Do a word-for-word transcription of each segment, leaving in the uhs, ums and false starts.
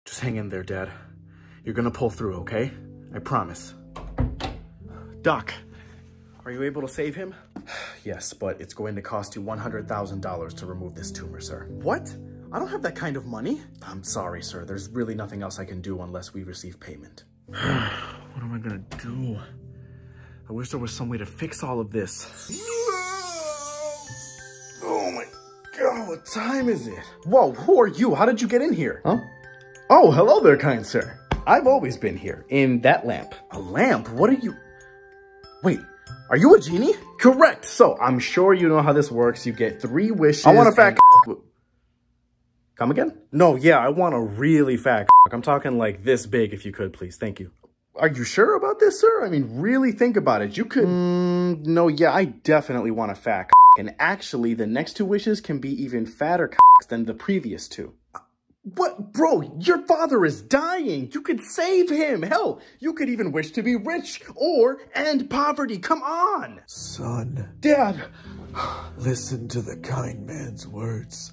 Just hang in there, Dad. You're gonna pull through, okay? I promise. Doc, are you able to save him? Yes, but it's going to cost you one hundred thousand dollars to remove this tumor, sir. What? I don't have that kind of money. I'm sorry, sir. There's really nothing else I can do unless we receive payment. What am I gonna do? I wish there was some way to fix all of this. Oh my God, what time is it? Whoa, who are you? How did you get in here? Huh? Oh, hello there, kind sir. I've always been here, in that lamp. A lamp? What are you... Wait, are you a genie? Correct. So, I'm sure you know how this works. You get three wishes. I want a fat and... Come again? No, yeah, I want a really fat I'm talking like this big, if you could, please. Thank you. Are you sure about this, sir? I mean, really think about it. You could... Mm, no, yeah, I definitely want a fat And actually, the next two wishes can be even fatter than the previous two. What? Bro, your father is dying. You could save him. Hell, you could even wish to be rich or end poverty. Come on. Son. Dad. Listen to the kind man's words.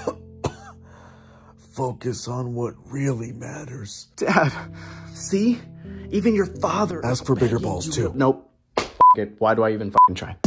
Focus on what really matters. Dad, see? Even your father... Ask for bigger balls, too. Nope. F it. Why do I even fucking try?